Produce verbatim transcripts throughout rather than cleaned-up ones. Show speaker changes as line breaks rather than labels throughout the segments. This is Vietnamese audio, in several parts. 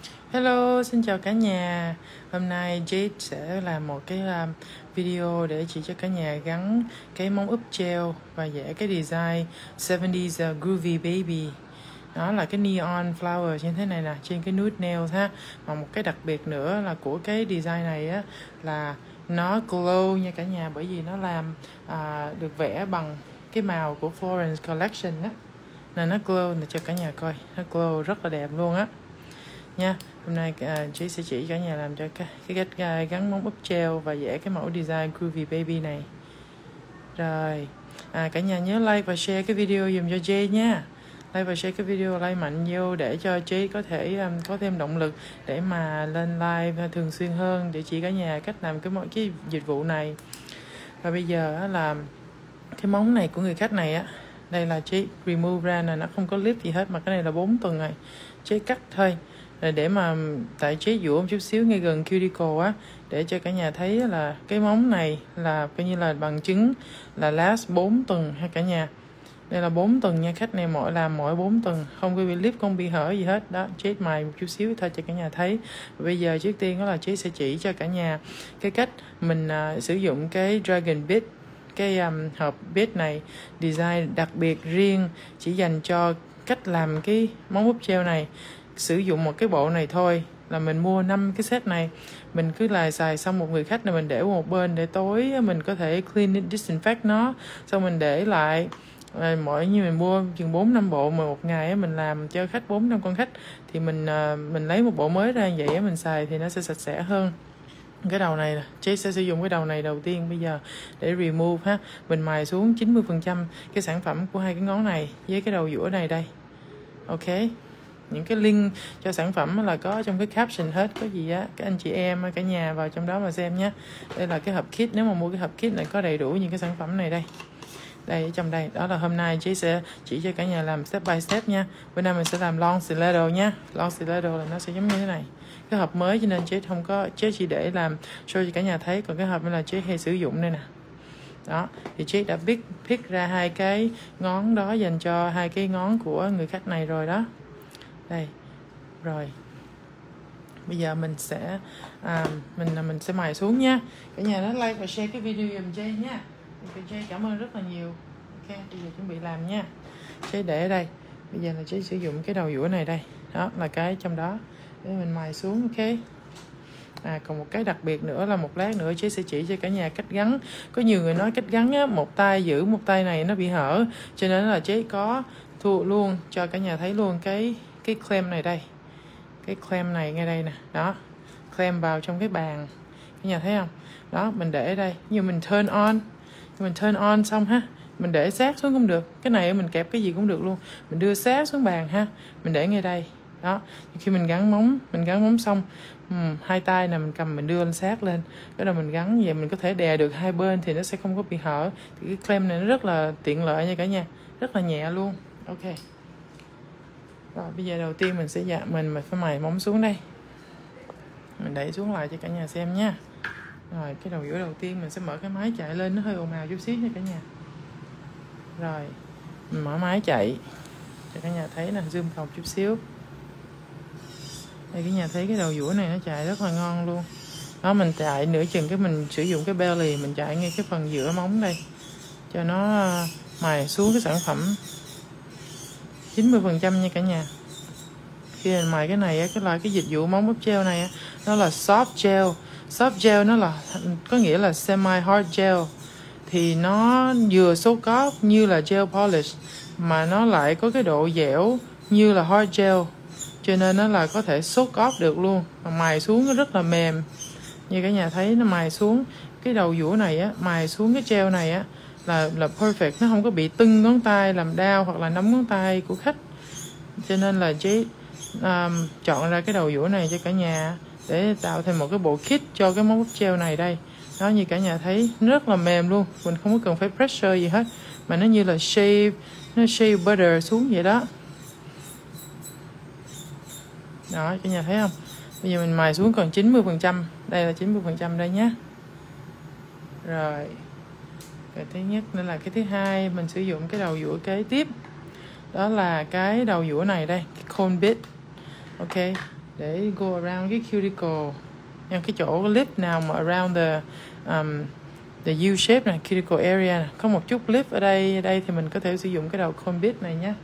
Hello, xin chào cả nhà. Hôm nay Jade sẽ làm một cái um, video để chỉ cho cả nhà gắn cái móng úp gel và vẽ cái design seventies uh, Groovy Baby. Đó là cái neon flower như thế này nè, trên cái nude nails ha. Mà một cái đặc biệt nữa là của cái design này á là nó glow nha cả nhà, bởi vì nó làm à, được vẽ bằng cái màu của Florence Collection á. Nên nó glow để cho cả nhà coi, nó glow rất là đẹp luôn á nha. Hôm nay uh, chị sẽ chỉ cả nhà làm cho cái, cái cách uh, gắn móng úp gel và vẽ cái mẫu design Groovy Baby này. Rồi à, cả nhà nhớ like và share cái video dùm cho Jay nha. Like và share cái video, like mạnh vô để cho Jay có thể um, có thêm động lực để mà lên live thường xuyên hơn, để chỉ cả nhà cách làm cái mọi cái dịch vụ này. Và bây giờ á, là cái móng này của người khách này á, đây là Jay remove ra nè, nó không có clip gì hết, mà cái này là bốn tuần rồi, Jay cắt thôi. Rồi để mà tại chế dũa một chút xíu ngay gần cuticle á, để cho cả nhà thấy là cái móng này là coi như là bằng chứng là last bốn tuần ha cả nhà. Đây là bốn tuần nha, khách này mỗi làm mỗi bốn tuần, không có bị clip, không bị hở gì hết đó. Chế mài một chút xíu thôi cho cả nhà thấy. Và bây giờ trước tiên đó là chế sẽ chỉ cho cả nhà cái cách mình uh, sử dụng cái Dragon Bead, cái um, hộp bead này design đặc biệt riêng chỉ dành cho cách làm cái móng úp gel này. Sử dụng một cái bộ này thôi là mình mua năm cái set này, mình cứ là xài xong một người khách này mình để một bên để tối mình có thể clean disinfect nó, xong mình để lại. À, mỗi như mình mua chừng bốn năm bộ mà một ngày á, mình làm cho khách bốn năm con khách thì mình à, mình lấy một bộ mới ra vậy á, mình xài thì nó sẽ sạch sẽ hơn. Cái đầu này nè, Jay sẽ sử dụng cái đầu này đầu tiên bây giờ để remove ha. Mình mài xuống chín mươi phần trăm cái sản phẩm của hai cái ngón này với cái đầu dũa này đây. Ok, những cái link cho sản phẩm là có trong cái caption hết, có gì á các anh chị em cả nhà vào trong đó mà xem nhé. Đây là cái hộp kit, nếu mà mua cái hộp kit này có đầy đủ những cái sản phẩm này đây. Đây ở trong đây, đó là hôm nay chị sẽ chỉ cho cả nhà làm step by step nha. Bữa nay mình sẽ làm long stiletto nha. Long stiletto là nó sẽ giống như thế này. Cái hộp mới cho nên chị không có, chị chỉ để làm show cho cả nhà thấy, còn cái hộp này là chị hay sử dụng đây nè. Đó, thì chị đã pick, pick ra hai cái ngón đó dành cho hai cái ngón của người khách này rồi đó. Đây, rồi bây giờ mình sẽ à, mình mình sẽ mài xuống nha. Cả nhà nó like và share cái video dùm Jay nha. Jay cảm ơn rất là nhiều. Ok, bây giờ chuẩn bị làm nha. Jay để ở đây. Bây giờ là Jay sử dụng cái đầu dũa này đây. Đó là cái trong đó để mình mài xuống. Ok. À, còn một cái đặc biệt nữa là một lát nữa Jay sẽ chỉ cho cả nhà cách gắn. Có nhiều người nói cách gắn á, một tay giữ một tay này nó bị hở, cho nên là Jay có thu luôn cho cả nhà thấy luôn cái cái clamp này đây, cái clamp này ngay đây nè, đó, clamp vào trong cái bàn, cả nhà thấy không? Đó, mình để ở đây, như mình turn on, mình turn on xong ha, mình để sát xuống cũng được, cái này mình kẹp cái gì cũng được luôn, mình đưa sát xuống bàn ha, mình để ngay đây, đó. Khi mình gắn móng, mình gắn móng xong, um, hai tay nè mình cầm mình đưa lên sát lên, cái đầu mình gắn vậy mình có thể đè được hai bên thì nó sẽ không có bị hở. Thì cái clamp này nó rất là tiện lợi nha cả nhà, rất là nhẹ luôn. Ok. Rồi bây giờ đầu tiên mình sẽ dạ mình mình phải mài móng xuống đây, mình đẩy xuống lại cho cả nhà xem nha. Rồi cái đầu dũa đầu tiên mình sẽ mở cái máy chạy lên, nó hơi ồn ào chút xíu nha cả nhà. Rồi mình mở máy chạy cho cả nhà thấy nè, zoom vào chút xíu. Đây cả nhà thấy cái đầu dũa này nó chạy rất là ngon luôn. Đó, mình chạy nửa chừng cái mình sử dụng cái belly, mình chạy ngay cái phần giữa móng đây cho nó mài xuống cái sản phẩm chín mươi phần trăm nha cả nhà. Khi mình mài cái này cái loại cái dịch vụ móng úp gel này nó là soft gel. Soft gel nó là có nghĩa là semi hard gel, thì nó vừa soak off như là gel polish mà nó lại có cái độ dẻo như là hard gel, cho nên nó là có thể soak off được luôn, mà mài xuống nó rất là mềm. Như cả nhà thấy nó mài xuống cái đầu dũa này á, mài xuống cái gel này á là là perfect, nó không có bị tưng ngón tay làm đau hoặc là nắm ngón tay của khách. Cho nên là Jay um, chọn ra cái đầu dũa này cho cả nhà để tạo thêm một cái bộ kit cho cái móng úp gel này đây. Đó, như cả nhà thấy nó rất là mềm luôn, mình không có cần phải pressure gì hết, mà nó như là shave, nó shave butter xuống vậy đó. Đó, cả nhà thấy không? Bây giờ mình mài xuống còn chín mươi phần trăm, đây là chín mươi phần trăm đây nhé. Rồi cái thứ nhất nữa là cái thứ hai, mình sử dụng cái đầu dũa kế tiếp, đó là cái đầu dũa này đây, cái cone bit. Ok, để go around cái cuticle, em cái chỗ lip nào mà around the um, the U shape này, cuticle area này. Có một chút lip ở đây, ở đây thì mình có thể sử dụng cái đầu cone bit này nhé.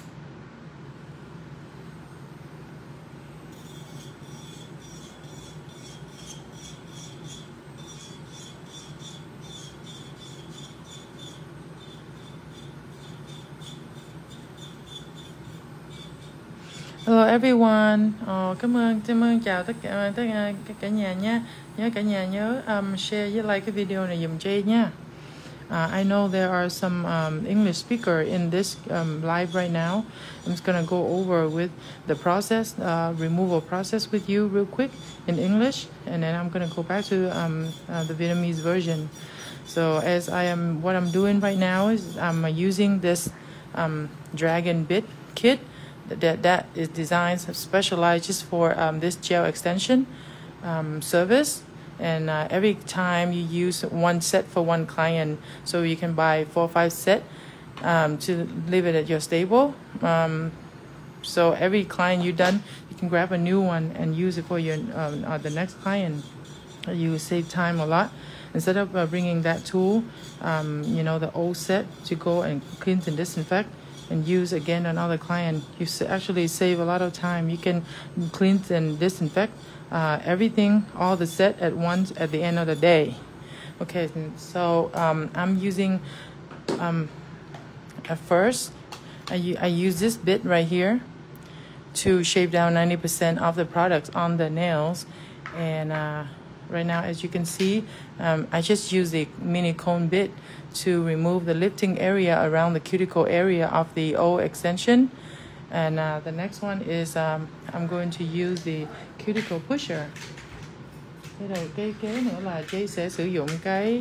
Hello everyone. Ờ, cảm ơn, cảm ơn chào tất cả tất cả cả nhà nha. Nhớ cả nhà nhớ um, share với like cái video này dùm Jay nha. Uh, I know there are some um, English speaker in this um, live right now. I'm just gonna go over with the process, uh, removal process with you real quick in English, and then I'm gonna go back to um, uh, the Vietnamese version. So as I am, what I'm doing right now is I'm uh, using this um, Dragon Bit kit. That that is designed specialized just for um, this gel extension um, service, and uh, every time you use one set for one client, so you can buy four or five set um, to leave it at your stable. Um, so every client you done, you can grab a new one and use it for your um, uh, the next client. You save time a lot instead of uh, bringing that tool, um, you know, the old set to go and clean and disinfect and use again another client. You actually save a lot of time. You can cleanse and disinfect uh, everything, all the set at once at the end of the day. Okay, so um, I'm using um, at first I, I use this bit right here to shave down ninety percent of the products on the nails, and uh, right now, as you can see, um, I just use the mini cone bit to remove the lifting area around the cuticle area of the old extension. And uh, the next one is um, I'm going to use the cuticle pusher. Cái đầu cái kế nữa là Jay sẽ sử dụng cái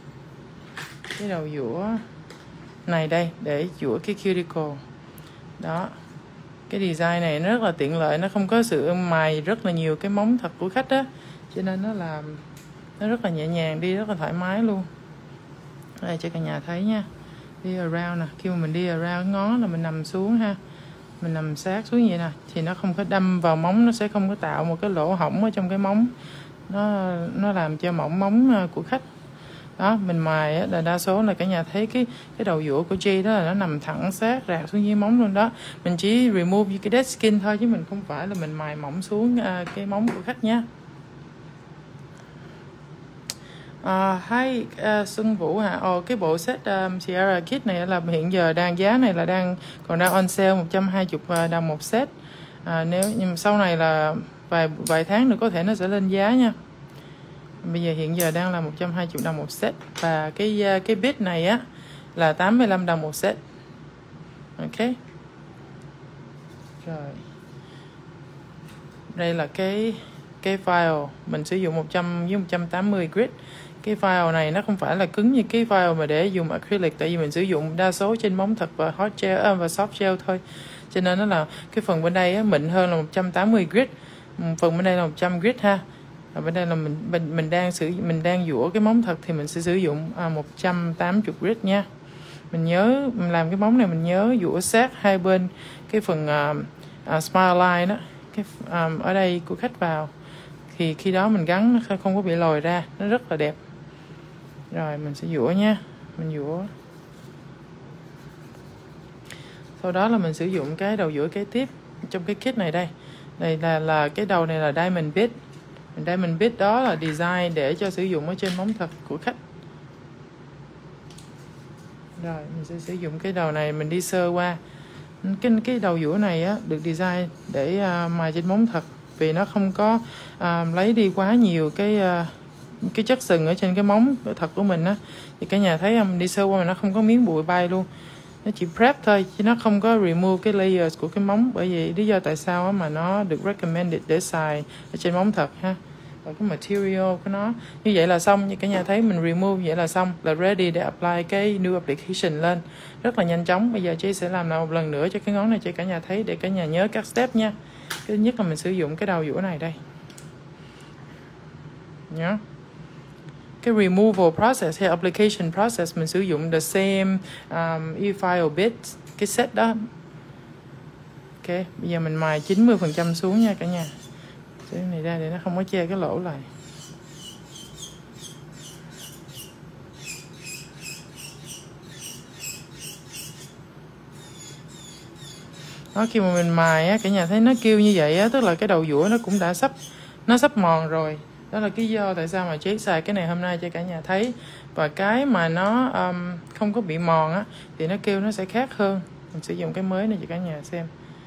cái đầu dũa này đây để dũa cái cuticle. Đó. Cái design này nó rất là tiện lợi, nó không có sự mài rất là nhiều cái móng thật của khách á, cho nên nó làm nó rất là nhẹ nhàng, đi rất là thoải mái luôn. Đây cho cả nhà thấy nha. Đi around nè, khi mà mình đi around ngó là mình nằm xuống ha, mình nằm sát xuống vậy nè, thì nó không có đâm vào móng, nó sẽ không có tạo một cái lỗ hổng ở trong cái móng, nó nó làm cho mỏng móng của khách. Đó, mình mài á, là đa số là cả nhà thấy cái cái đầu dũa của Jay đó là nó nằm thẳng sát rạc xuống dưới móng luôn đó. Mình chỉ remove cái dead skin thôi, chứ mình không phải là mình mài mỏng xuống uh, cái móng của khách nha. Uh, hi uh, Xuân Vũ hả? Ồ, cái bộ set um, Sierra Kit này là hiện giờ đang giá này là đang còn đang on sale một trăm hai mươi đồng một set. Uh, nếu nhưng sau này là vài vài tháng nữa có thể nó sẽ lên giá nha. Bây giờ hiện giờ đang là một trăm hai mươi đồng một set, và cái cái bit này á là tám mươi lăm đồng một set. Ok. Rồi. Đây là cái cái file mình sử dụng một trăm với một trăm tám mươi grit. Cái file này nó không phải là cứng như cái file mà để dùng acrylic, tại vì mình sử dụng đa số trên móng thật và hot gel à, và soft gel thôi, cho nên nó là cái phần bên đây á, mịn hơn là một trăm tám mươi grit, phần bên đây là một trăm grit ha. Và bên đây là mình mình mình đang sử mình đang dũa cái móng thật thì mình sẽ sử dụng à, một trăm tám mươi grit nha. Mình nhớ mình làm cái móng này mình nhớ dũa sát hai bên cái phần uh, uh, smile line đó, cái um, ở đây của khách vào, thì khi đó mình gắn nó không có bị lồi ra, nó rất là đẹp. Rồi mình sẽ dũa nha, mình dũa. Sau đó là mình sử dụng cái đầu dũa kế tiếp trong cái kit này đây. Đây là là cái đầu này là diamond bit. Diamond bit đó là design để cho sử dụng ở trên móng thật của khách. Rồi mình sẽ sử dụng cái đầu này, mình đi sơ qua. Cái cái đầu dũa này á được design để uh, mài trên móng thật, vì nó không có uh, lấy đi quá nhiều cái uh, cái chất sừng ở trên cái móng thật của mình á. Thì cả nhà thấy không, đi sơ qua mà nó không có miếng bụi bay luôn, nó chỉ prep thôi chứ nó không có remove cái layers của cái móng. Bởi vì lý do tại sao á mà nó được recommended để xài ở trên móng thật ha. Và cái material của nó như vậy là xong. Như cả nhà thấy mình remove vậy là xong, là ready để apply cái new application lên rất là nhanh chóng. Bây giờ chị sẽ làm lại một lần nữa cho cái ngón này cho cả nhà thấy, để cả nhà nhớ các step nha. Cái thứ nhất là mình sử dụng cái đầu dũa này đây nhớ. Cái removal process hay application process mình sử dụng the same um, e-file bit, cái set đó. Ok, bây giờ mình mài chín mươi phần trăm xuống nha cả nhà. cái này ra để nó không có che cái lỗ lại. Đó, khi mà mình mài á, cả nhà thấy nó kêu như vậy á, tức là cái đầu dũa nó cũng đã sắp nó sắp mòn rồi. Đó là cái do tại sao mà Jade xài cái này hôm nay cho cả nhà thấy. Và cái mà nó um, không có bị mòn á thì nó kêu nó sẽ khác hơn. Mình sử dụng cái mới này cho cả nhà xem.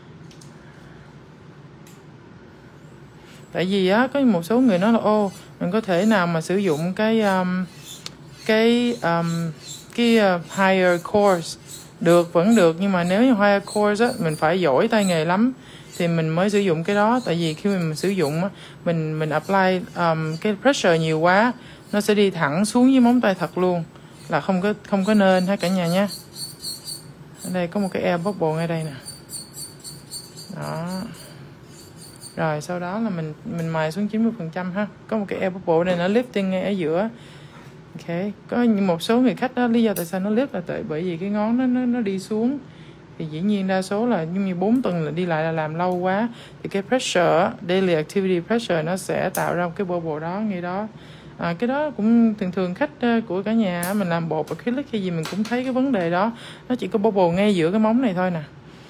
Tại vì á có một số người nói là ô mình có thể nào mà sử dụng cái um, cái um, cái uh, higher course được, vẫn được, nhưng mà nếu như higher course á mình phải giỏi tay nghề lắm thì mình mới sử dụng cái đó. Tại vì khi mình sử dụng á, mình mình apply um, cái pressure nhiều quá nó sẽ đi thẳng xuống với móng tay thật luôn, là không có không có nên ha cả nhà nhé. Ở đây có một cái air bubble ngay đây nè. Đó. Rồi sau đó là mình mình mài xuống chín mươi phần trăm ha. Có một cái air bubble này nó lifting ngay ở giữa. Ok, có một số người khách đó lý do tại sao nó lift là tại bởi vì cái ngón nó nó nó đi xuống. Thì dĩ nhiên đa số là giống như bốn tuần là đi lại là làm lâu quá thì cái pressure, daily activity pressure nó sẽ tạo ra một cái bubble đó ngay đó. À, cái đó cũng thường thường khách của cả nhà mình làm bột acrylic hay gì mình cũng thấy cái vấn đề đó. Nó chỉ có bubble ngay giữa cái móng này thôi nè.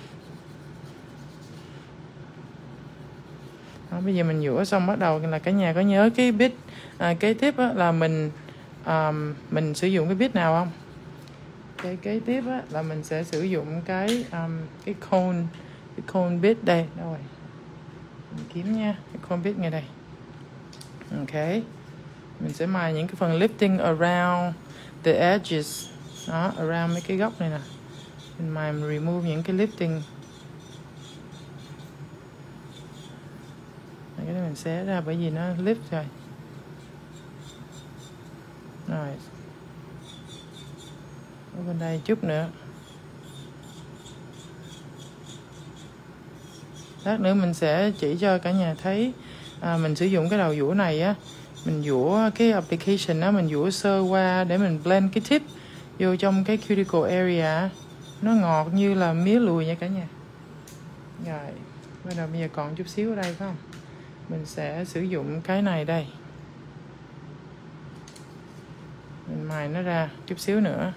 Đó, bây giờ mình dũa xong bắt đầu là cả nhà có nhớ cái bit à, kế tiếp á, là mình um, mình sử dụng cái bit nào không? Cái kế tiếp á, là mình sẽ sử dụng cái um, cái cone cái cone bit đây. Đâu rồi? Mình kiếm nha, cái cone bit ngay đây. Ok, mình sẽ mài những cái phần lifting around the edges đó, around mấy cái góc này nè. Mình mài mình remove những cái lifting. Cái này mình xé ra bởi vì nó lift rồi. Rồi. Ở bên đây chút nữa. Lát nữa mình sẽ chỉ cho cả nhà thấy à, mình sử dụng cái đầu dũa này á, mình dũa cái application á, mình dũa sơ qua để mình blend cái tip vô trong cái cuticle area. Nó ngọt như là mía lùi nha cả nhà. Rồi, bắt đầu bây giờ còn chút xíu ở đây phải không? Mình sẽ sử dụng cái này đây. Mình mài nó ra chút xíu nữa.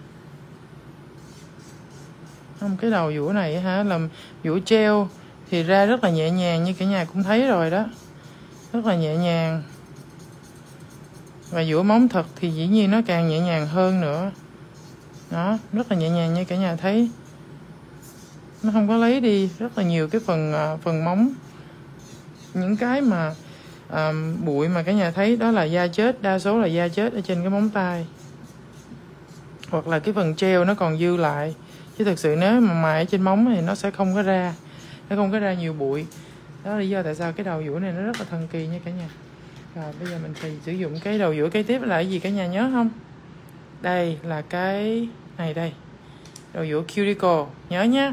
Không, cái đầu dũa này hả, làm dũa gel thì ra rất là nhẹ nhàng như cả nhà cũng thấy rồi đó. Rất là nhẹ nhàng. Và dũa móng thật thì dĩ nhiên nó càng nhẹ nhàng hơn nữa. Đó, rất là nhẹ nhàng như cả nhà thấy. Nó không có lấy đi rất là nhiều cái phần phần móng. Những cái mà à, bụi mà cả nhà thấy đó là da chết, đa số là da chết ở trên cái móng tay. Hoặc là cái phần gel nó còn dư lại. Chứ thực sự nếu mà mài ở trên móng thì nó sẽ không có ra. Nó không có ra nhiều bụi. Đó là lý do tại sao cái đầu dũa này nó rất là thần kỳ nha cả nhà. Rồi bây giờ mình thì sử dụng cái đầu dũa kế tiếp là cái gì cả nhà nhớ không? Đây là cái này đây. Đầu dũa cuticle, nhớ nhá.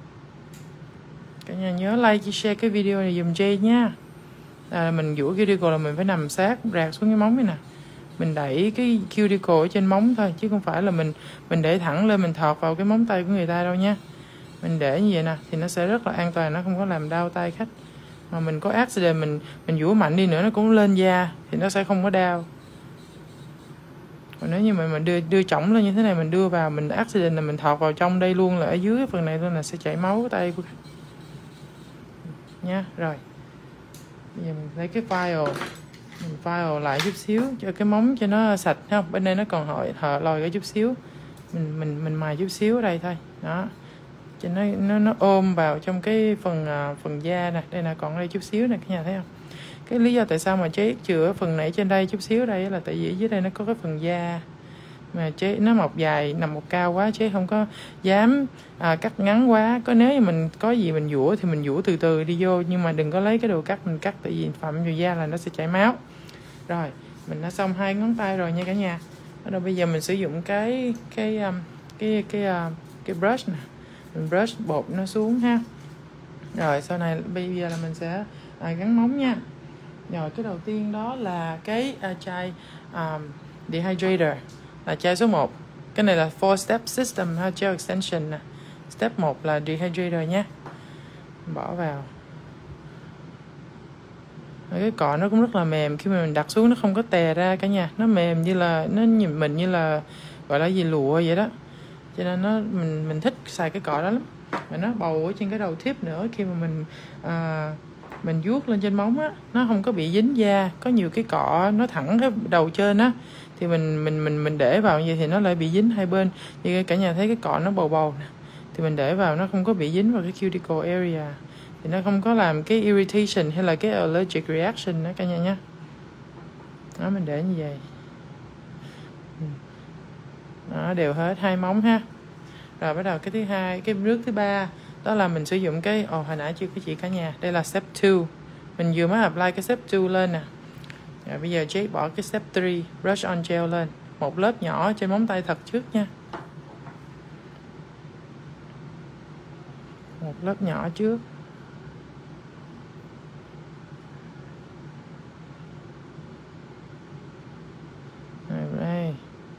Cả nhà nhớ like, chia share cái video này dùm Jade nha. À, mình dũa cuticle là mình phải nằm sát rạc xuống cái móng này nè. Mình đẩy cái cuticle ở trên móng thôi, chứ không phải là mình mình để thẳng lên mình thọt vào cái móng tay của người ta đâu nha. Mình để như vậy nè thì nó sẽ rất là an toàn, nó không có làm đau tay khách. Mà mình có accident mình mình dũa mạnh đi nữa nó cũng lên da thì nó sẽ không có đau. Còn nếu như mà mình đưa đưa chỏng lên như thế này, mình đưa vào mình accident là mình thọt vào trong đây luôn, là ở dưới cái phần này luôn là sẽ chảy máu tay của khách nha. Rồi bây giờ mình lấy cái file, mình file lại chút xíu cho cái móng cho nó sạch không. Bên đây nó còn hỏi hở lòi cái chút xíu, mình mình mình mài chút xíu ở đây thôi đó, cho nó nó nó ôm vào trong cái phần uh, phần da nè. Đây là còn đây chút xíu nè cả nhà thấy không? Cái lý do tại sao mà chế chữa phần nãy trên đây chút xíu đây là tại vì dưới đây nó có cái phần da mà chế nó mọc dài nằm một cao quá, chế không có dám à, cắt ngắn quá. Có nếu như mình có gì mình dũa thì mình dũa từ từ đi vô, nhưng mà đừng có lấy cái đồ cắt mình cắt, tại vì phẩm vào da là nó sẽ chảy máu. Rồi mình đã xong hai ngón tay rồi nha cả nhà. Rồi bây giờ mình sử dụng cái cái um, cái cái cái, uh, cái brush nè, mình brush bột nó xuống ha. Rồi sau này bây giờ là mình sẽ à, gắn móng nha. Rồi cái đầu tiên đó là cái uh, chai um, dehydrator, là chai số một. Cái này là four step system ha, gel extension nè. Step một là dehydrator nhé. Bỏ vào. Cái cọ nó cũng rất là mềm, khi mà mình đặt xuống nó không có tè ra cả nhà, nó mềm như là nó nhìn mình như là gọi là gì lụa vậy đó, cho nên nó mình mình thích xài cái cọ đó lắm. Mà nó bầu ở trên cái đầu tip nữa, khi mà mình à, mình vuốt lên trên móng á, nó không có bị dính da. Có nhiều cái cọ nó thẳng cái đầu trên á, thì mình mình mình mình để vào như vậy thì nó lại bị dính hai bên. Như cả nhà thấy cái cọ nó bầu bầu nè, thì mình để vào nó không có bị dính vào cái cuticle area, thì nó không có làm cái irritation hay là cái allergic reaction nữa cả nhà nhé. Đó, mình để như vậy. Đó, đều hết hai móng ha. Rồi bắt đầu cái thứ hai, cái bước thứ ba, đó là mình sử dụng cái, ồ hồi nãy chưa có chỉ cả nhà, đây là step hai. Mình vừa mới apply cái step hai lên nè. Rồi bây giờ Jake bỏ cái step ba, brush on gel lên, một lớp nhỏ trên móng tay thật trước nha. Một lớp nhỏ trước. Rồi đây.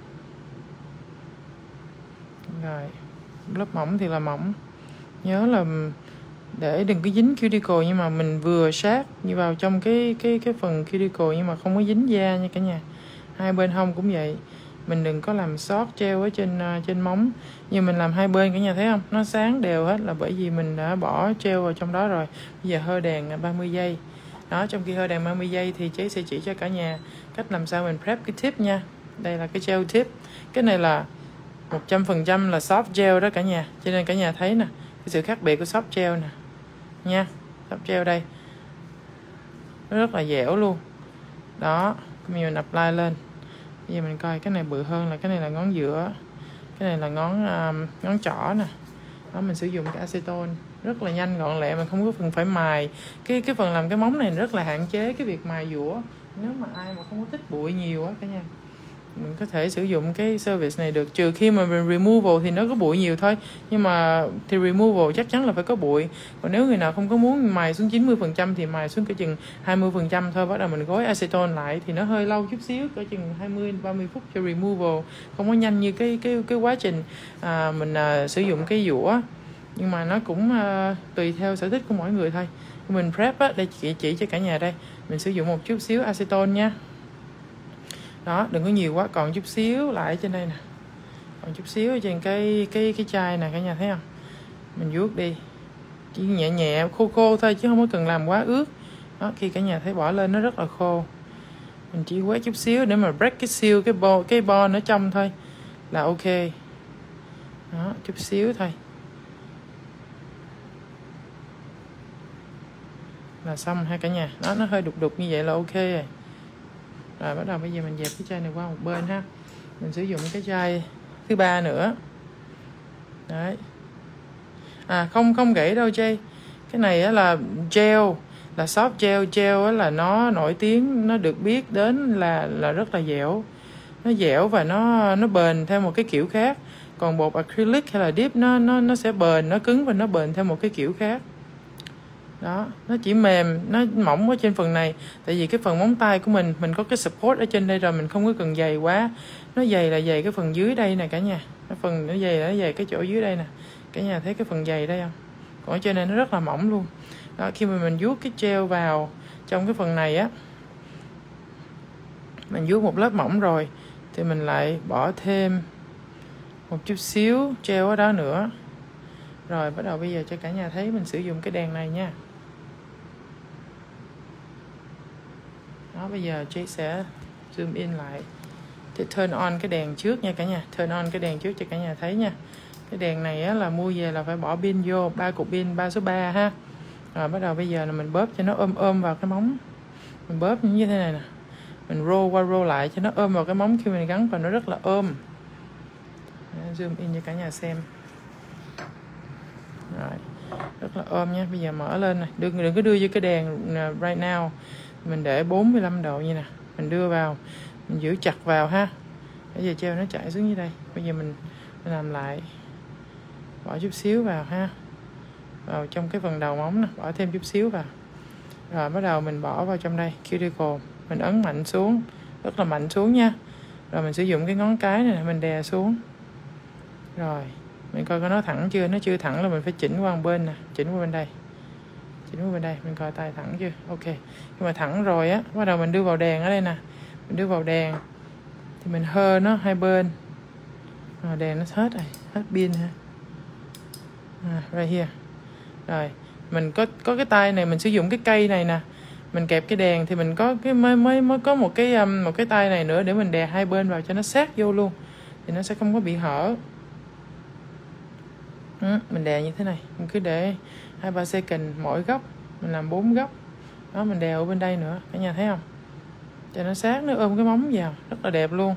Rồi, lớp mỏng thì là mỏng. Nhớ là để đừng có dính cuticle, nhưng mà mình vừa sát như vào trong cái cái cái phần cuticle nhưng mà không có dính da nha cả nhà. Hai bên hông cũng vậy. Mình đừng có làm sót treo ở trên uh, trên móng. Nhưng mình làm hai bên cả nhà thấy không? Nó sáng đều hết là bởi vì mình đã bỏ treo vào trong đó rồi. Bây giờ hơi đèn ba mươi giây. Đó, trong khi hơi đèn ba mươi giây thì chế sẽ chỉ cho cả nhà cách làm sao mình prep cái tip nha. Đây là cái gel tip. Cái này là một trăm phần trăm là soft gel đó cả nhà. Cho nên cả nhà thấy nè, cái sự khác biệt của soft gel nè nha. Soft gel đây nó rất là dẻo luôn. Đó, mình apply lên. Bây giờ mình coi cái này bự hơn là cái này là ngón giữa, cái này là ngón um, ngón trỏ nè. Đó, mình sử dụng cái acetone rất là nhanh gọn lẹ, mình không có phần phải mài. Cái cái phần làm cái móng này rất là hạn chế cái việc mài dũa. Nếu mà ai mà không có thích bụi nhiều á cả nhà, mình có thể sử dụng cái service này được, trừ khi mà mình removal thì nó có bụi nhiều thôi. Nhưng mà thì removal chắc chắn là phải có bụi. Còn nếu người nào không có muốn mài xuống chín mươi phần trăm thì mài xuống cỡ chừng hai mươi phần trăm thôi. Bắt đầu mình gói acetone lại thì nó hơi lâu chút xíu, cỡ chừng hai mươi đến ba mươi phút cho removal. Không có nhanh như cái cái cái quá trình à, mình à, sử dụng cái dũa. Nhưng mà nó cũng à, tùy theo sở thích của mỗi người thôi. Mình prep á, đây chị chỉ cho cả nhà đây. Mình sử dụng một chút xíu acetone nha. Đó, đừng có nhiều quá, còn chút xíu lại trên đây nè. Còn chút xíu ở trên cái cái cái chai nè cả nhà thấy không? Mình vuốt đi. Chỉ nhẹ nhẹ khô khô thôi chứ không có cần làm quá ướt. Đó, khi cả nhà thấy bỏ lên nó rất là khô. Mình chỉ quét chút xíu để mà break cái seal cái bo cái bo ở trong thôi là ok. Đó, chút xíu thôi. Là xong ha cả nhà. Đó, nó hơi đục đục như vậy là ok rồi. Rồi bắt đầu bây giờ mình dẹp cái chai này qua một bên ha. Mình sử dụng cái chai thứ ba nữa. Đấy. À không không gãy đâu chai. Cái này á là gel, là soft gel. Gel á là nó nổi tiếng, nó được biết đến là là rất là dẻo. Nó dẻo và nó nó bền theo một cái kiểu khác. Còn bột acrylic hay là dip nó nó nó sẽ bền, nó cứng và nó bền theo một cái kiểu khác. Đó, nó chỉ mềm, nó mỏng ở trên phần này. Tại vì cái phần móng tay của mình, mình có cái support ở trên đây rồi, mình không có cần dày quá. Nó dày là dày cái phần dưới đây nè cả nhà. Cái phần nó dày là nó dày cái chỗ dưới đây nè. Cả nhà thấy cái phần dày đây không? Còn ở trên này nó rất là mỏng luôn. Đó, khi mà mình vuốt cái gel vào trong cái phần này á, mình vuốt một lớp mỏng rồi, thì mình lại bỏ thêm một chút xíu gel ở đó nữa. Rồi bắt đầu bây giờ cho cả nhà thấy mình sử dụng cái đèn này nha. Đó, bây giờ Jake sẽ zoom in lại để turn on cái đèn trước nha cả nhà. Turn on cái đèn trước cho cả nhà thấy nha. Cái đèn này á, là mua về là phải bỏ pin vô, ba cục pin ba số ba ha. Rồi bắt đầu bây giờ là mình bóp cho nó ôm ôm vào cái móng. Mình bóp như thế này nè. Mình roll qua roll lại cho nó ôm vào cái móng, khi mình gắn vào nó rất là ôm. Zoom in cho cả nhà xem. Rồi, rất là ôm nha. Bây giờ mở lên này, đừng, đừng có đưa vô cái đèn right now. Mình để bốn mươi lăm độ như nè. Mình đưa vào, mình giữ chặt vào ha. Bây giờ treo nó chạy xuống như đây. Bây giờ mình, mình làm lại. Bỏ chút xíu vào ha. Vào trong cái phần đầu móng nè, bỏ thêm chút xíu vào. Rồi bắt đầu mình bỏ vào trong đây, cuticle. Mình ấn mạnh xuống, rất là mạnh xuống nha. Rồi mình sử dụng cái ngón cái này mình đè xuống. Rồi mình coi coi nó thẳng chưa. Nó chưa thẳng là mình phải chỉnh qua một bên nè, chỉnh qua bên đây. chỉnh qua bên đây, mình coi tay thẳng chưa? Ok. Nhưng mà thẳng rồi á, bắt đầu mình đưa vào đèn ở đây nè. Mình đưa vào đèn thì mình hơ nó hai bên. À, đèn nó hết rồi, hết pin ha. À, right here. Rồi, mình có có cái tay này, mình sử dụng cái cây này nè. Mình kẹp cái đèn thì mình có cái mới mới mới có một cái um, một cái tay này nữa để mình đè hai bên vào cho nó sát vô luôn. Thì nó sẽ không có bị hở. Ừ, mình đè như thế này, mình cứ để hai ba second mỗi góc, mình làm bốn góc. Đó, mình đè ở bên đây nữa, cả nhà thấy không? Cho nó sát, nó ôm cái móng vào, rất là đẹp luôn.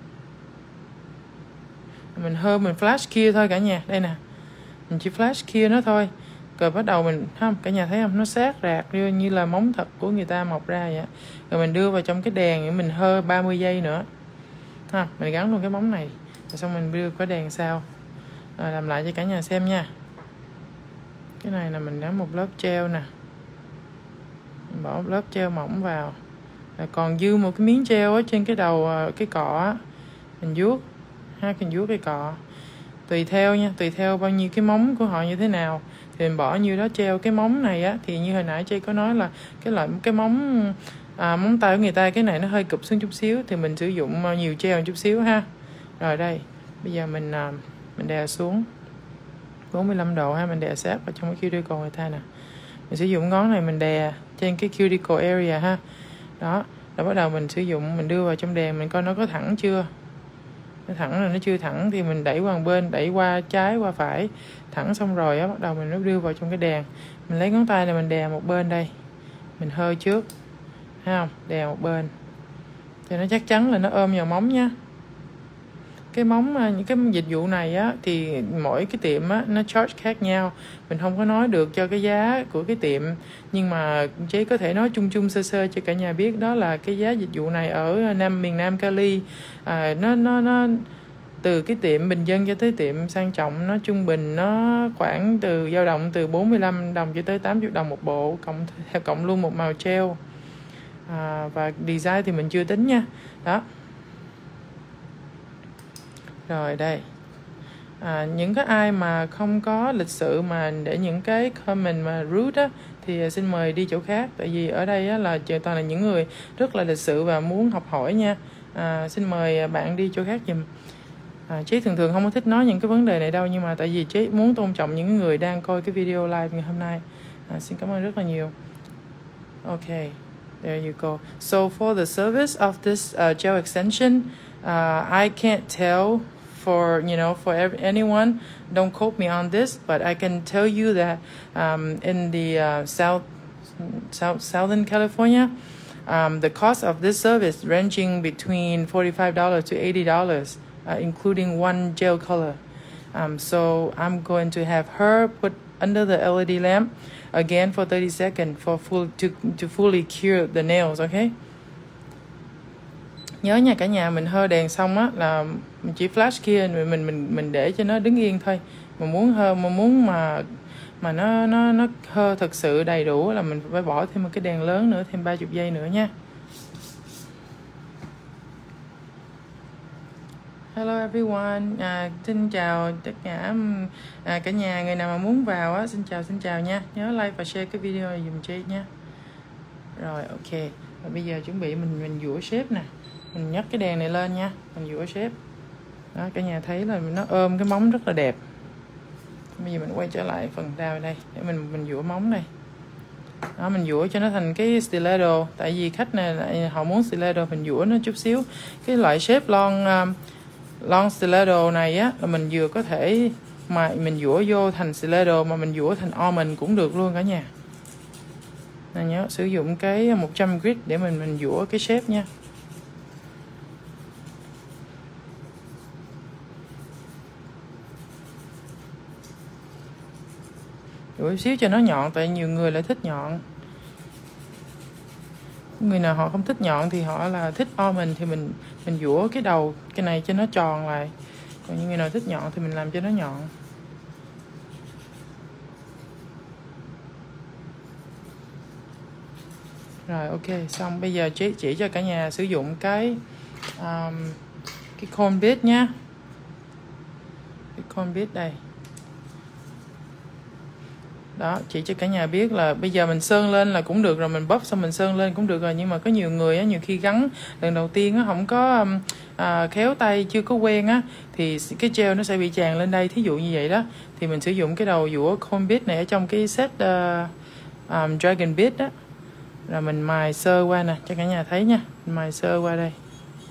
Mình hơ mình flash kia thôi cả nhà, đây nè. Mình chỉ flash kia nó thôi. Rồi bắt đầu mình, không, cả nhà thấy không? Nó sát rạc như là móng thật của người ta mọc ra vậy. Rồi mình đưa vào trong cái đèn, mình hơ ba mươi giây nữa. Ha, mình gắn luôn cái móng này. Rồi xong mình đưa cái đèn sau. Rồi làm lại cho cả nhà xem nha. Cái này là mình gắn một lớp treo nè. Mình bỏ một lớp treo mỏng vào. Rồi còn dư một cái miếng treo ở trên cái đầu cái cọ á. Mình vuốt. Ha, mình vuốt cái cọ. Tùy theo nha, tùy theo bao nhiêu cái móng của họ như thế nào thì mình bỏ như đó treo. Cái móng này á thì như hồi nãy chị có nói là cái loại cái móng à, móng tay của người ta cái này nó hơi cụp xuống chút xíu thì mình sử dụng nhiều treo một chút xíu ha. Rồi đây, bây giờ mình mình đè xuống bốn mươi lăm độ ha, mình đè sát vào trong cái cuticle người ta nè. Mình sử dụng ngón này mình đè trên cái cuticle area ha. Đó, rồi bắt đầu mình sử dụng mình đưa vào trong đèn mình coi nó có thẳng chưa. Nó thẳng rồi, nó chưa thẳng thì mình đẩy qua một bên, đẩy qua trái qua phải. Thẳng xong rồi á, bắt đầu mình nó đưa vào trong cái đèn. Mình lấy ngón tay này mình đè một bên đây. Mình hơi trước. Thấy không? Đè một bên. Cho nó chắc chắn là nó ôm vào móng nha. Cái móng, những cái dịch vụ này á thì mỗi cái tiệm á nó charge khác nhau. Mình không có nói được cho cái giá của cái tiệm, nhưng mà chế có thể nói chung chung sơ sơ cho cả nhà biết đó là cái giá dịch vụ này ở Nam miền Nam Cali. À, nó nó nó từ cái tiệm bình dân cho tới tiệm sang trọng, nó trung bình nó khoảng từ dao động từ bốn mươi lăm đồng cho tới tám mươi đồng một bộ, cộng theo cộng luôn một màu treo. À, và design thì mình chưa tính nha. Đó. Rồi đây. À, những cái ai mà không có lịch sự mà để những cái comment mà rude á thì xin mời đi chỗ khác, tại vì ở đây á là toàn là những người rất là lịch sự và muốn học hỏi nha. À, xin mời bạn đi chỗ khác giùm. À, Chế thường thường không có thích nói những cái vấn đề này đâu, nhưng mà tại vì Chế muốn tôn trọng những người đang coi cái video live ngày hôm nay. À, xin cảm ơn rất là nhiều. Ok, there you go. So for the service of this uh, gel extension, uh, I can't tell for you know for every, anyone. Don't quote me on this, but I can tell you that um, in the uh, south, south southern California, um, the cost of this service ranging between forty-five dollars to eighty dollars, uh, including one gel color. Um, so I'm going to have her put under the L E D lamp again for thirty seconds for full to to fully cure the nails. Okay. Nhớ nha cả nhà, mình hơ đèn xong á là mình chỉ flash kia mình mình mình mình để cho nó đứng yên thôi. Mà muốn hơ mà muốn mà mà nó nó nó hơ thật sự đầy đủ là mình phải bỏ thêm một cái đèn lớn nữa, thêm ba mươi giây nữa nha. Hello everyone, à, xin chào tất cả à, cả nhà, người nào mà muốn vào á, xin chào xin chào nha. Nhớ like và share cái video này dùm chị nha. Rồi ok, và bây giờ chuẩn bị mình mình dũa shape nè. Mình nhấc cái đèn này lên nha, mình dũa shape. Đó, cả nhà thấy là nó ôm cái móng rất là đẹp. Bây giờ mình quay trở lại phần đao đây để mình mình dũa móng này. Đó, mình dũa cho nó thành cái stiletto, tại vì khách này họ muốn stiletto, mình dũa nó chút xíu. Cái loại shape long um, long stiletto này á là mình vừa có thể mà mình dũa vô thành stiletto mà mình dũa thành almond cũng được luôn cả nhà. Nên nhớ sử dụng cái một trăm grit để mình mình dũa cái shape nha. Dũa xíu cho nó nhọn, tại nhiều người lại thích nhọn. Người nào họ không thích nhọn thì họ là thích almond thì mình mình dũa cái đầu cái này cho nó tròn lại. Còn những người nào thích nhọn thì mình làm cho nó nhọn. Rồi ok, xong bây giờ chị chỉ cho cả nhà sử dụng cái um, cái cone bit nhá. Cái cone bit đây. Đó, chỉ cho cả nhà biết là bây giờ mình sơn lên là cũng được rồi, mình bóp xong mình sơn lên cũng được rồi. Nhưng mà có nhiều người á, nhiều khi gắn lần đầu tiên á, không có um, à, khéo tay, chưa có quen á, thì cái gel nó sẽ bị tràn lên đây. Thí dụ như vậy đó, thì mình sử dụng cái đầu dũa comb bit này ở trong cái set uh, um, Dragon Bit đó. Rồi mình mài sơ qua nè, cho cả nhà thấy nha. Mình mài sơ qua đây.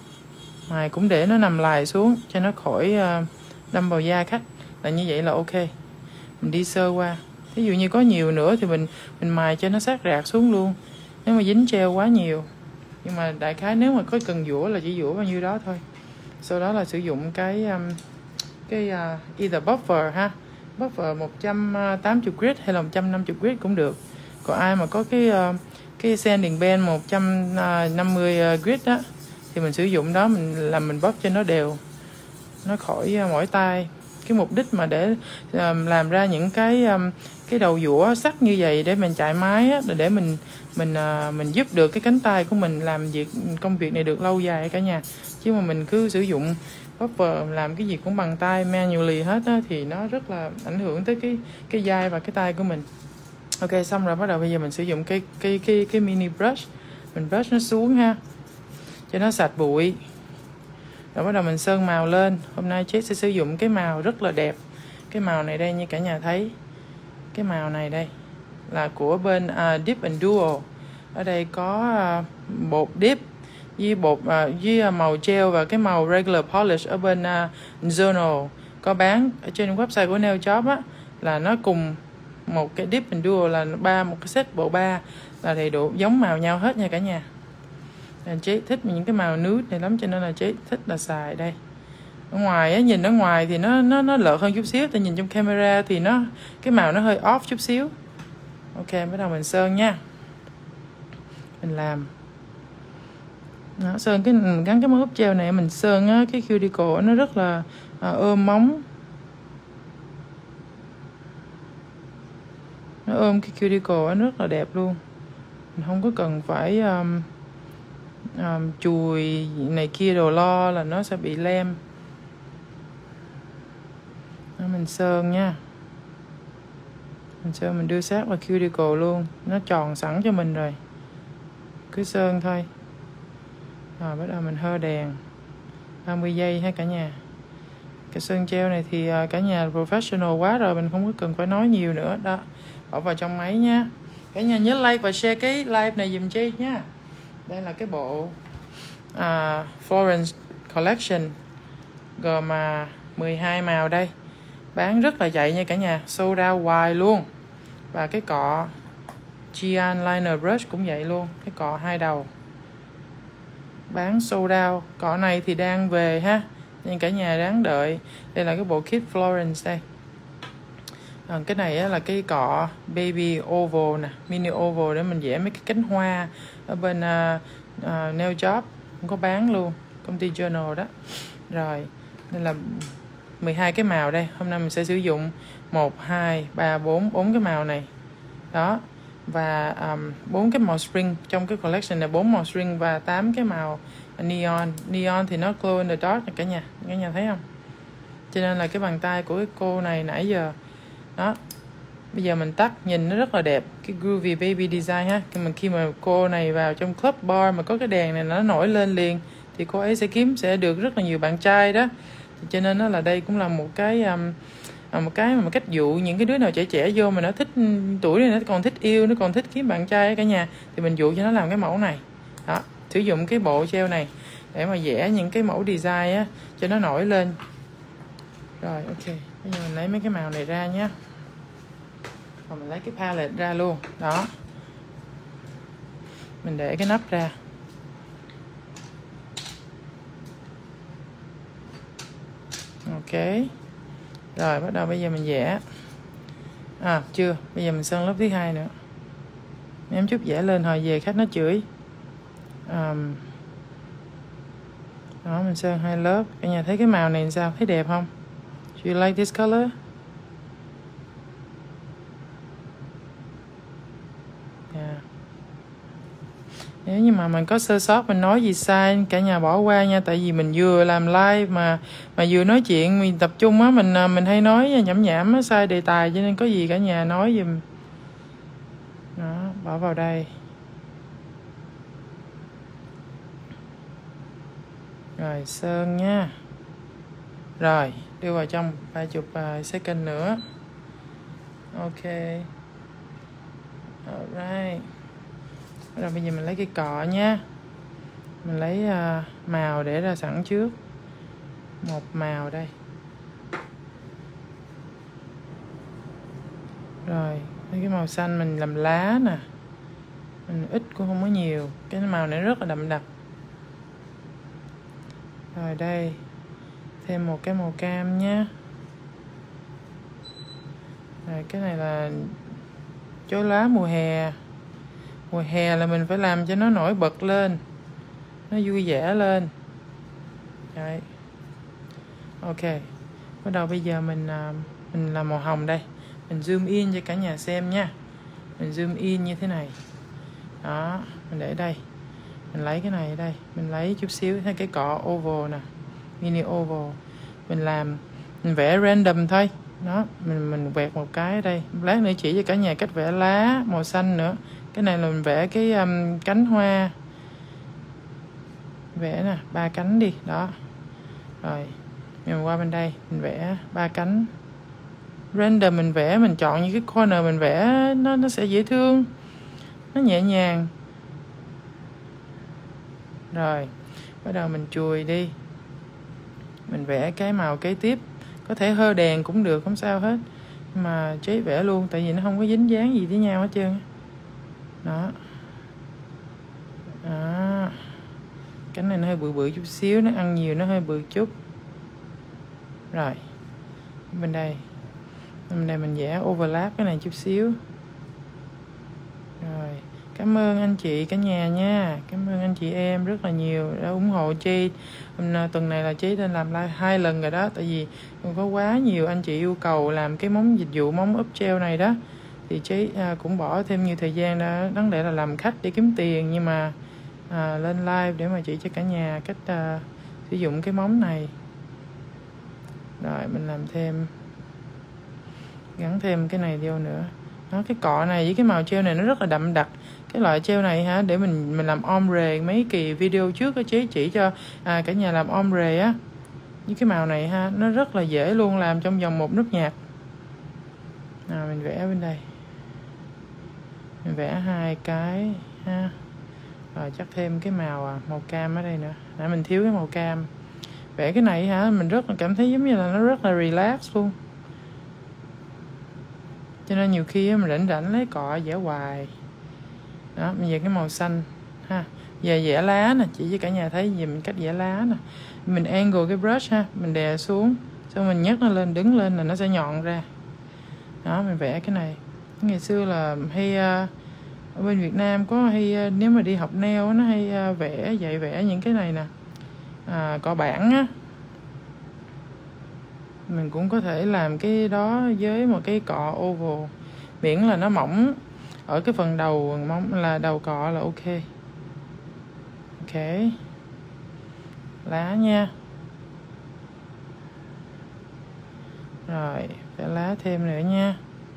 Mài cũng để nó nằm lài xuống, cho nó khỏi uh, đâm vào da khách. Là như vậy là ok. Mình đi sơ qua. Ví dụ như có nhiều nữa thì mình mình mài cho nó sát rạc xuống luôn. Nếu mà dính gel quá nhiều. Nhưng mà đại khái nếu mà có cần dũa là chỉ dũa bao nhiêu đó thôi. Sau đó là sử dụng cái um, cái uh, either buffer ha. Buffer một trăm tám mươi grit hay là một trăm năm mươi grit cũng được. Còn ai mà có cái uh, cái sanding band một trăm năm mươi grit đó thì mình sử dụng đó, mình làm mình bóp cho nó đều, nó khỏi uh, mỏi tay. Cái mục đích mà để um, làm ra những cái um, cái đầu dũa sắc như vậy để mình chạy máy á, để mình mình uh, mình giúp được cái cánh tay của mình làm việc công việc này được lâu dài cả nhà. Chứ mà mình cứ sử dụng buffer làm cái gì cũng bằng tay manually hết á, thì nó rất là ảnh hưởng tới cái cái vai và cái tay của mình. Ok, xong rồi bắt đầu bây giờ mình sử dụng cái cái cái cái mini brush, mình brush nó xuống ha, cho nó sạch bụi. Rồi bắt đầu mình sơn màu lên. Hôm nay Jade sẽ sử dụng cái màu rất là đẹp. Cái màu này đây như cả nhà thấy. Cái màu này đây là của bên uh, Dip and Duo. Ở đây có uh, bột dip với bột uh, với màu gel và cái màu regular polish ở bên uh, Zonal. Có bán ở trên website của Nail Job á, là nó cùng một cái Dip and Duo là ba một cái set bộ ba là đầy đủ giống màu nhau hết nha cả nhà. Chế thích những cái màu nude này lắm, cho nên là chế thích là xài đây. Ở ngoài á, nhìn ở ngoài thì nó nó nó lợt hơn chút xíu, tại nhìn trong camera thì nó cái màu nó hơi off chút xíu. Ok, bắt đầu mình sơn nha. Mình làm đó, sơn cái gắn cái móng úp gel này, mình sơn á, cái cuticle nó rất là à, ôm móng. Nó ôm cái cuticle nó rất là đẹp luôn. Mình không có cần phải um, um, chùi này kia đồ lo là nó sẽ bị lem. Đó, mình sơn nha. Mình sơn mình đưa sát vào cuticle luôn, nó tròn sẵn cho mình rồi, cứ sơn thôi. Rồi bắt đầu mình hơ đèn ba mươi giây ha cả nhà. Cái sơn gel này thì cả nhà professional quá rồi, mình không có cần phải nói nhiều nữa. Đó, bỏ vào trong máy nha. Cả nhà nhớ like và share cái live này dùm chi nha. Đây là cái bộ uh, Florence Collection gồm mà mười hai màu đây. Bán rất là chạy nha cả nhà, sold out hoài luôn. Và cái cọ Gian Liner Brush cũng vậy luôn, cái cọ hai đầu bán sold out. Cọ này thì đang về ha, nên cả nhà đáng đợi. Đây là cái bộ kit Florence đây. À, cái này á, là cái cọ baby oval nè, mini oval để mình vẽ mấy cái cánh hoa. Ở bên uh, uh, Nail Job cũng có bán luôn, công ty Journal đó. Rồi, đây là mười hai cái màu đây. Hôm nay mình sẽ sử dụng một, hai, ba, bốn, bốn cái màu này. Đó. Và um, bốn cái màu spring trong cái collection này, bốn màu spring và tám cái màu neon. Neon thì nó glow in the dark cả nhà. Cả nhà thấy không? Cho nên là cái bàn tay của cái cô này nãy giờ đó. Bây giờ mình tắt nhìn nó rất là đẹp, cái groovy baby design ha. Khi mà khi mà cô này vào trong club bar mà có cái đèn này nó nổi lên liền thì cô ấy sẽ kiếm sẽ được rất là nhiều bạn trai đó. Cho nên nó là đây cũng là một cái um, một cái một cách dụ những cái đứa nào trẻ trẻ vô mà nó thích, tuổi này nó còn thích yêu, nó còn thích kiếm bạn trai cả nhà, thì mình dụ cho nó làm cái mẫu này. Đó, sử dụng cái bộ gel này để mà vẽ những cái mẫu design á cho nó nổi lên. Rồi ok, bây giờ mình lấy mấy cái màu này ra nhé. Rồi mình lấy cái palette ra luôn. Đó, mình để cái nắp ra. Ok. Rồi bắt đầu bây giờ mình vẽ. À chưa, bây giờ mình sơn lớp thứ hai nữa. Ném chút vẽ lên hồi về khách nó chửi. um, Đó, mình sơn hai lớp. Cả nhà thấy cái màu này sao? Thấy đẹp không? Do you like this color? Yeah. Nếu như mà mình có sơ sót, mình nói gì sai, cả nhà bỏ qua nha. Tại vì mình vừa làm live mà mà vừa nói chuyện, mình tập trung á, mình mình hay nói nhảm nhảm á, sai đề tài, cho nên có gì cả nhà nói giùm bỏ vào đây. Rồi sơn nha. Rồi đưa vào trong ba mươi second nữa. Ok. Alright. Rồi bây giờ mình lấy cái cọ nha. Mình lấy uh, màu để ra sẵn trước. Một màu đây. Rồi cái màu xanh mình làm lá nè. Mình ít cũng không có nhiều. Cái màu này rất là đậm đặc. Rồi đây. Thêm một cái màu cam nhé. Rồi cái này là chối lá mùa hè. Mùa hè là mình phải làm cho nó nổi bật lên, nó vui vẻ lên. Đấy. Ok. Bắt đầu bây giờ mình mình làm màu hồng đây. Mình zoom in cho cả nhà xem nha. Mình zoom in như thế này. Đó, mình để đây. Mình lấy cái này đây, mình lấy chút xíu cái cọ oval nè, mini oval. Mình làm mình vẽ random thôi. Đó, mình mình vẹt một cái ở đây. Lát nữa chỉ cho cả nhà cách vẽ lá màu xanh nữa. Cái này là mình vẽ cái um, cánh hoa. Vẽ nè, ba cánh đi, đó. Rồi, mình qua bên đây, mình vẽ ba cánh. Random mình vẽ, mình chọn những cái corner mình vẽ nó nó sẽ dễ thương. Nó nhẹ nhàng. Rồi, bắt đầu mình chùi đi. Mình vẽ cái màu kế tiếp. Có thể hơ đèn cũng được, không sao hết. Nhưng mà chế vẽ luôn, tại vì nó không có dính dáng gì với nhau hết trơn. Đó. Đó. Cánh này nó hơi bự bự chút xíu, nó ăn nhiều nó hơi bự chút. Rồi. Bên đây. Bên đây mình vẽ overlap cái này chút xíu. Rồi. Cảm ơn anh chị cả nhà nha. Cảm ơn anh chị em rất là nhiều đã ủng hộ Chi. Tuần này là Chi đang làm like hai lần rồi đó. Tại vì có quá nhiều anh chị yêu cầu làm cái món dịch vụ móng úp treo này đó. Thì Chi à, cũng bỏ thêm nhiều thời gian đó. Đáng lẽ là làm khách để kiếm tiền. Nhưng mà à, lên live để mà chỉ cho cả nhà cách à, sử dụng cái móng này. Rồi mình làm thêm, gắn thêm cái này vô nữa. Đó, cái cọ này với cái màu treo này nó rất là đậm đặc. Cái loại treo này hả, để mình mình làm ombre mấy kỳ video trước có chế chỉ cho à, cả nhà làm ombre á. Với cái màu này ha, nó rất là dễ luôn, làm trong vòng một nốt nhạc. Nào mình vẽ bên đây. Mình vẽ hai cái ha. Rồi chắc thêm cái màu à, màu cam ở đây nữa. Nãy mình thiếu cái màu cam. Vẽ cái này hả, mình rất là cảm thấy giống như là nó rất là relax luôn. Cho nên nhiều khi mình rảnh rảnh lấy cọ vẽ hoài. Đó, bây giờ cái màu xanh ha. Giờ vẽ lá nè, chỉ cho cả nhà thấy gì mình cách vẽ lá nè. Mình angle cái brush ha, mình đè xuống, xong mình nhấc nó lên, đứng lên là nó sẽ nhọn ra. Đó, mình vẽ cái này. Ngày xưa là hay ở bên Việt Nam có hay, nếu mà đi học nail nó hay vẽ, dạy vẽ những cái này nè. À, cọ bản á. Mình cũng có thể làm cái đó với một cái cọ oval, miễn là nó mỏng ở cái phần đầu móng là đầu cọ là ok. Ok. Lá nha. Rồi, vẽ lá thêm nữa nha.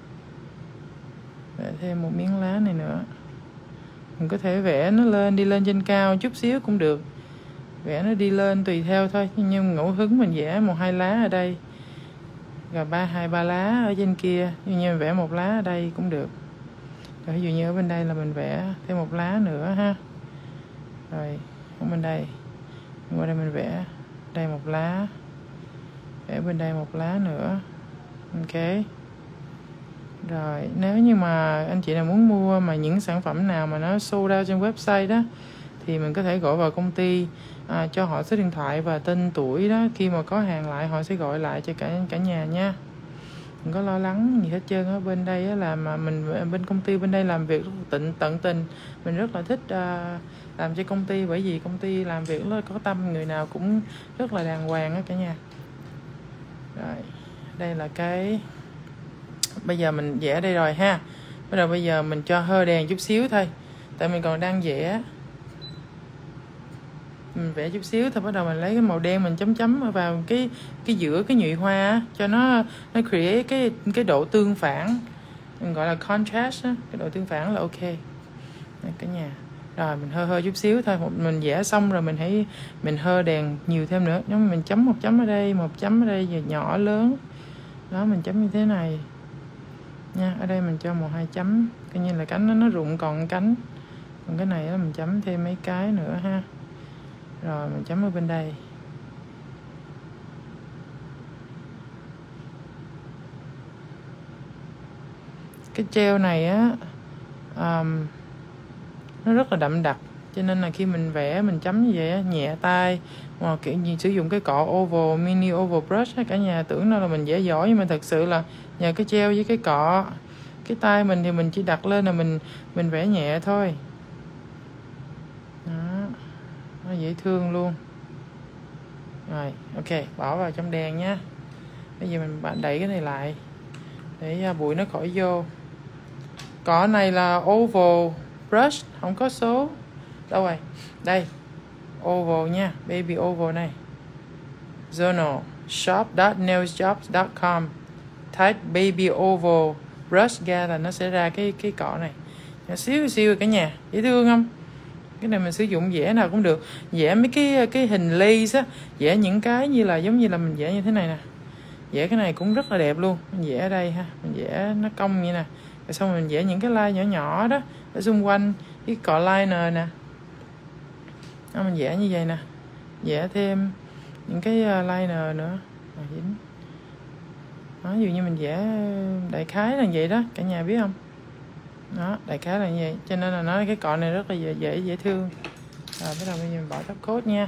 Vẽ thêm một miếng lá này nữa. Mình có thể vẽ nó lên, đi lên trên cao chút xíu cũng được. Vẽ nó đi lên tùy theo thôi, nhưng ngẫu hứng mình vẽ một hai lá ở đây. Rồi ba hai ba lá ở trên kia, như như mình vẽ một lá ở đây cũng được. Rồi ví dụ như ở bên đây là mình vẽ thêm một lá nữa ha. Rồi ở bên đây, qua đây mình vẽ đây một lá, vẽ bên đây một lá nữa. Ok. Rồi nếu như mà anh chị nào muốn mua mà những sản phẩm nào mà nó sold out trên website đó, thì mình có thể gọi vào công ty, à, cho họ số điện thoại và tên tuổi đó. Khi mà có hàng lại họ sẽ gọi lại cho cả cả nhà nha. Đừng có lo lắng gì hết trơn. Ở bên đây á, là mà mình bên công ty bên đây làm việc rất tận tận tình. Mình rất là thích uh, làm cho công ty, bởi vì công ty làm việc rất có tâm, người nào cũng rất là đàng hoàng á cả nhà. Rồi đây là cái bây giờ mình vẽ đây rồi ha. Bắt đầu bây giờ mình cho hơi đèn chút xíu thôi, tại mình còn đang vẽ. Mình vẽ chút xíu thôi, bắt đầu mình lấy cái màu đen mình chấm chấm vào cái cái giữa cái nhụy hoa á, cho nó nó create cái cái độ tương phản, mình gọi là contrast á, cái độ tương phản là ok. Đây, cả nhà. Rồi mình hơ hơ chút xíu thôi, mình vẽ xong rồi mình hãy mình hơ đèn nhiều thêm nữa. Giống mình chấm một chấm ở đây, một chấm ở đây, và nhỏ lớn. Đó, mình chấm như thế này nha. Ở đây mình cho một hai chấm, coi như là cánh nó nó rụng còn cánh. Còn cái này đó, mình chấm thêm mấy cái nữa ha. Rồi mình chấm ở bên đây. Cái treo này á um, nó rất là đậm đặc, cho nên là khi mình vẽ mình chấm như vậy á, nhẹ tay, hoặc kiểu như sử dụng cái cọ oval, mini oval brush á, cả nhà tưởng đâu là mình vẽ giỏi, nhưng mà thật sự là nhờ cái treo với cái cọ, cái tay mình thì mình chỉ đặt lên là mình mình vẽ nhẹ thôi. Đó, nó dễ thương luôn. Rồi ok, bỏ vào trong đèn nhé. Bây giờ mình đẩy cái này lại để bụi nó khỏi vô. Cọ này là oval brush, không có số. Đâu rồi? Đây. Oval nha, baby oval này. Journal shop dot nails jobs dot com. Type baby oval brush ra là nó sẽ ra cái cái cọ này. Nhỏ xíu xíu cả nhà, dễ thương không? Cái này mình sử dụng vẽ nào cũng được. Vẽ mấy cái cái hình lace á, vẽ những cái như là giống như là mình vẽ như thế này nè. Vẽ cái này cũng rất là đẹp luôn. Mình vẽ ở đây ha, mình vẽ nó cong như nè. Rồi xong mình vẽ những cái line nhỏ nhỏ đó ở xung quanh cái cọ liner nè. Đó, mình vẽ như vậy nè. Vẽ thêm những cái liner nữa. Đó, ví dụ như mình vẽ đại khái là vậy đó, cả nhà biết không? Đó, đại khái là như vậy. Cho nên là nói cái cọ này rất là dễ dễ, dễ thương. Rồi bắt đầu bây giờ mình bỏ top coat nha.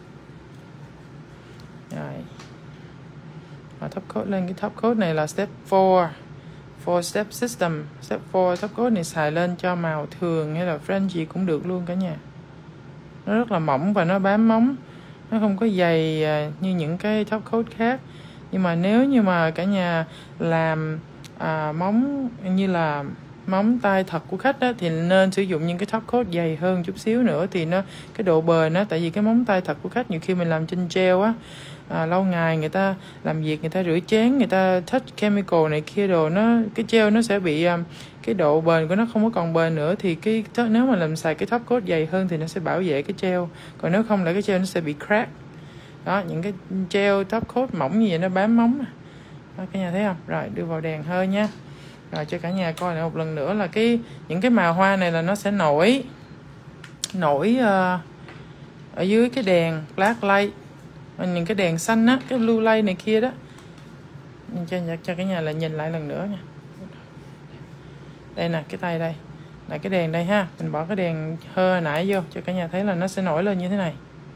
Rồi. Bỏ top coat lên. Cái top coat này là step four. four step system. Step four top coat này xài lên cho màu thường hay là French gì cũng được luôn cả nhà. Nó rất là mỏng và nó bám móng. Nó không có dày như những cái top coat khác. Nhưng mà nếu như mà cả nhà làm à, móng như là móng tay thật của khách đó, thì nên sử dụng những cái top coat dày hơn chút xíu nữa, thì nó cái độ bền á, tại vì cái móng tay thật của khách nhiều khi mình làm trên gel á, à, lâu ngày người ta làm việc, người ta rửa chén, người ta touch chemical này kia đồ, nó cái gel nó sẽ bị um, cái độ bền của nó không có còn bền nữa, thì cái nếu mà làm xài cái top coat dày hơn thì nó sẽ bảo vệ cái gel, còn nếu không là cái gel nó sẽ bị crack. Đó, những cái gel top coat mỏng như vậy nó bám móng. Đó, cả nhà thấy không? Rồi đưa vào đèn hơi nha. Rồi cho cả nhà coi lại một lần nữa là cái những cái màu hoa này là nó sẽ nổi nổi uh, ở dưới cái đèn black light, những cái đèn xanh á, cái blue light này kia đó. Cho cho cả nhà là nhìn lại lần nữa nha. Đây nè, cái tay đây là cái đèn đây ha, mình bỏ cái đèn hơi nãy vô cho cả nhà thấy là nó sẽ nổi lên như thế này.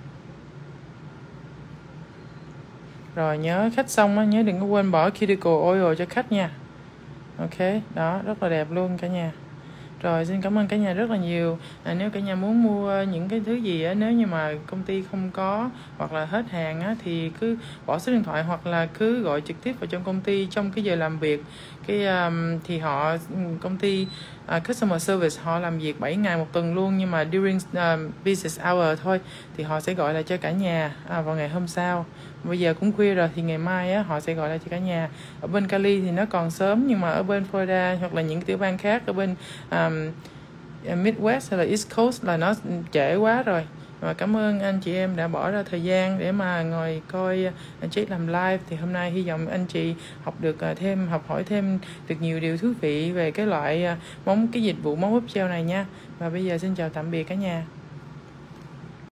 Rồi nhớ khách xong á, nhớ đừng có quên bỏ cuticle oil cho khách nha. Ok, đó, rất là đẹp luôn cả nhà. Rồi xin cảm ơn cả nhà rất là nhiều. À, nếu cả nhà muốn mua những cái thứ gì á, nếu như mà công ty không có hoặc là hết hàng á, thì cứ bỏ số điện thoại hoặc là cứ gọi trực tiếp vào trong công ty trong cái giờ làm việc. Cái um, thì họ công ty uh, customer service họ làm việc bảy ngày một tuần luôn, nhưng mà during uh, business hour thôi thì họ sẽ gọi lại cho cả nhà à, vào ngày hôm sau. Bây giờ cũng khuya rồi thì ngày mai á, họ sẽ gọi lại cho cả nhà. Ở bên Cali thì nó còn sớm, nhưng mà ở bên Florida hoặc là những tiểu bang khác ở bên um, Midwest hay là East Coast là nó trễ quá rồi. Và cảm ơn anh chị em đã bỏ ra thời gian để mà ngồi coi anh chị làm live. Thì hôm nay hy vọng anh chị học được thêm, học hỏi thêm được nhiều điều thú vị về cái loại móng cái dịch vụ móng úp gel này nha. Và bây giờ xin chào tạm biệt cả nhà.